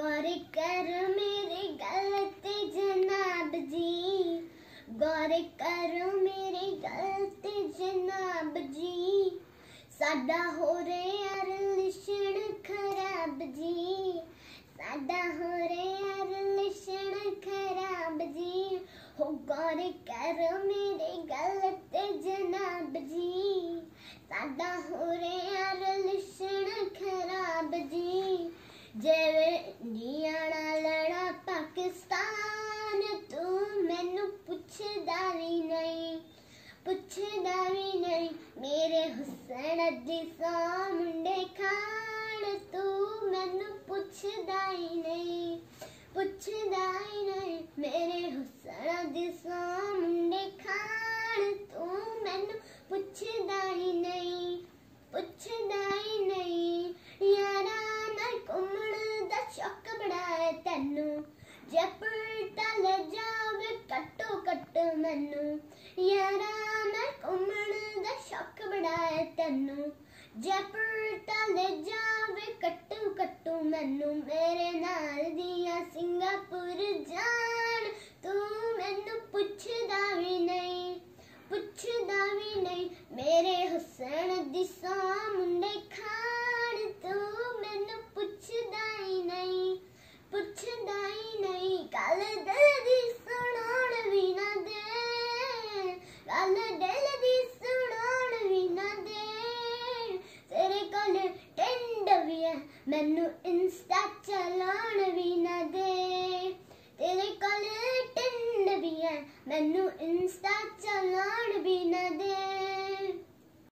गौर कर मेरे गलते जनाब जी, गौर करो मेरे गलते जनाब जी। साडा हो रहा रिलेशन खराब जी, साडा हो रहा रिलेशन खराब जी। हो गौर करो मेरे गलते जनाब जी, साडा हो रहा रिलेशन खराब जी। जियाना लड़ा पाकिस्तान तू मैनू पुछदा भी नहीं, पुछदा भी नहीं। मेरे हुसैन दी सौ मुंडे खान तू मैनू पुछदा ही नहीं, पुछदा ही नहीं। मेरे हुसैन दी सौ मुंडे खान तू मैनू पुछदा ही नहीं, पुछदा ही नहीं। यारा नाल घुमण दा शौक बड़ा है तैनू, जे पलटा ले जावे कट्टो कट्ट मैनू। यारा नाल घुमण दा शौक बड़ा है तैनू, जे पलटा ले जावे कट्टो कट्टू मैनू। मेरे नाल दिया सिंगापुर जान तू मैनू पुछदा भी नहीं, पुछदा भी नहीं। मेरे हुसैन दी सौ मुंडे खान तू मैनू पुछदा ही नहीं, पुछदा ही नहीं। गल दिल दी सुनाउण भी ना दे, गल दिल दी सुनाउण भी ना दे। तेरे कोल टिंड भी है मैनू इंस्टा चलाउण भी ना दे, तेरे कोल टिंड भी है मैनू इंस्टा चलाउण भी ना दे।